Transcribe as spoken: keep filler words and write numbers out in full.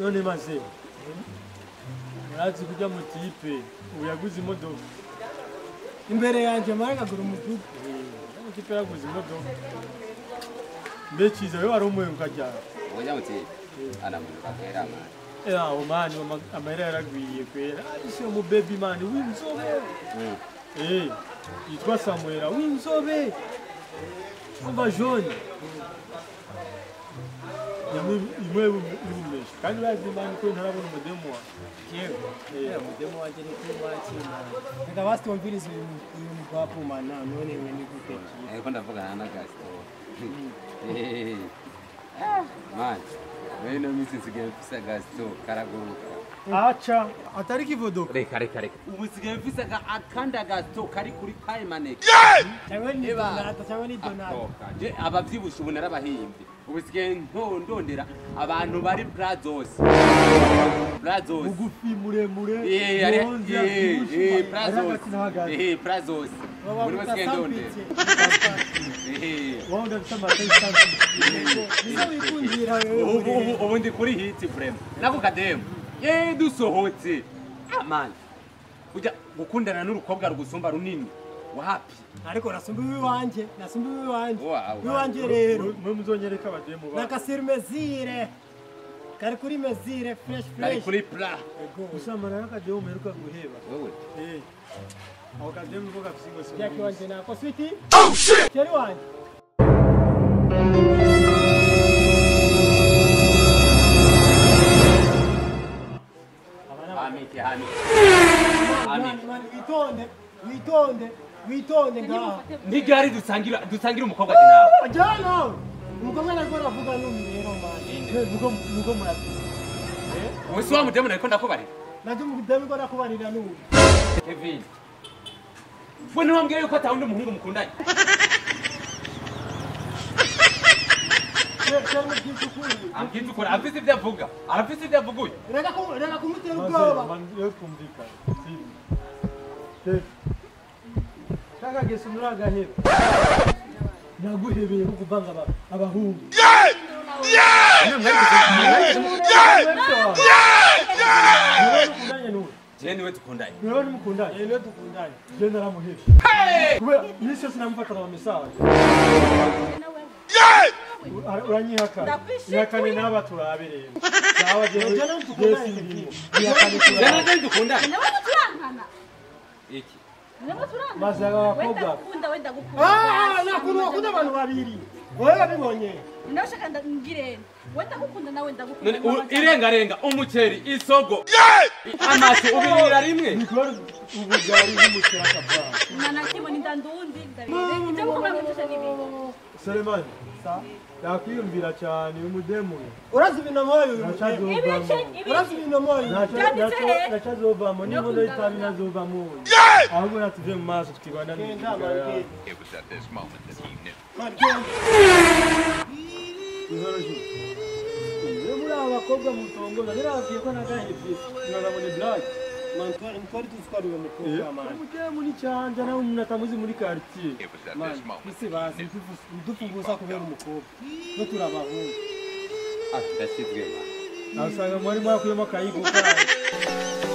none maze murazi kujya mu tipe uyaguze imodoka imbere yanje maragagura umuduga mu tipe yaguze imodoka mbe kiza we wari umwe ukajyana Oya muti ana muntu kakera man. Eh aho man amahera yaragwiye kwera isi mu baby man w'inzobe eh yitwa Samuel w'inzobe umva jaune Yamwe imwe umesha kandi bazimana ko ntarabona umudemo wa yewe eh umudemo wanje ni kuba cyima reka bastomviriza uyu mugwapo mana none we ni guteki Eh ko ndavugana na gasto. Eh man wewe no misi nsigaye mfise gasto karaguruka acha atari kivodoka reka reka reka ubu nsigaye mfise akanda gasto kari kuri paymanet cyangwa ni donata cyangwa ni donata je abavyibusha ubu narabahimbye ubu nsigaye ntondondera abantu bari brazos brazos ugufi muremure eh ari eh eh brazos eh brazos muri basigaye ndondera eh wanda nsama tayisanga nizo wikundira wewe ubu ubu ndi kuri hit frame nako kademu ye dusohotse amani ujya gukundana n'urukobwa rugusumba runini wapi ariko nasumba iwi wanje nasumba iwi wanje Wow. iwi wanje rero mwe muzonyereka abademu ba nakasira mezire kari kuri mezire fresh ari fresh kuri pla usamara yakademu meruka guheba wewe eh aho kademu ko gafisigo se yaki wanje nako sweetie oh shit keri wanje amiti hani Amin. Witonde, witonde, witonde ngaho. ndigari dusangira dusangira umukobwa nawe Ajana. Umukobwa nako aravuga n'umwe rero manje. nuko nuko muratu eh wese wa mudemu nariko ndakubari Naje mugudemi ko nakubarira n'umwe. Kevin we niwambwiye yuko atawundi muhungu mukundanye Cyane cy'ukuri. ambwira ukora afise ibyo avuga arafise ibyo avuguye Reka ko reka kumutera ubwoba. man yo kumvika sibi te kaka gesunura gahera naguhebeye kukubanga aba abahungu je niwe tukundanye niwe mukundanye Niwe dukundanye. je naramuhebye kubera nise sinamufata mu misaje uranyihaka yakane n'aba turabireye sawa je je sindimo yakane je turabireye nawe dukundanye nawe turankana iki nawe turankana maze abakobwa wenda wenda gukunda Ah, nakuru wakunda abantu babiri. Wewe bibonye. nawe shaka ndangire wenda gukunda nawe none ndagukunda irenga renga umuceri isogo amaso ubirira rimwe nikora ubugari n'umucera kabwa nana kimwe nindandundi ndabire ibyo mukobwa mutse nibi Selemani sa yakwiyumvira cyane umudemu Urazi ibintu moyo uyu. Nachazovamo ibice Urazi ibintu moyo. nachazovamo niba itabi nazovamo ahubwo natuve mu maso tukibana Kenda marike. It was at this moment that he knew. Iyo muri aba bakobwa mutongoza nirabakiye ko nagahebye nabone black Mantwari mtwari tufukari uyu mukobwa manje. umudemu ni cyanja nawe umuntu atamuzi muri quartier It was at Man, this moment isi basi dufunguza kubera umukobwa. No turabahungu. ah ndashizwe asanga muri mwakuyemo kayigo kayo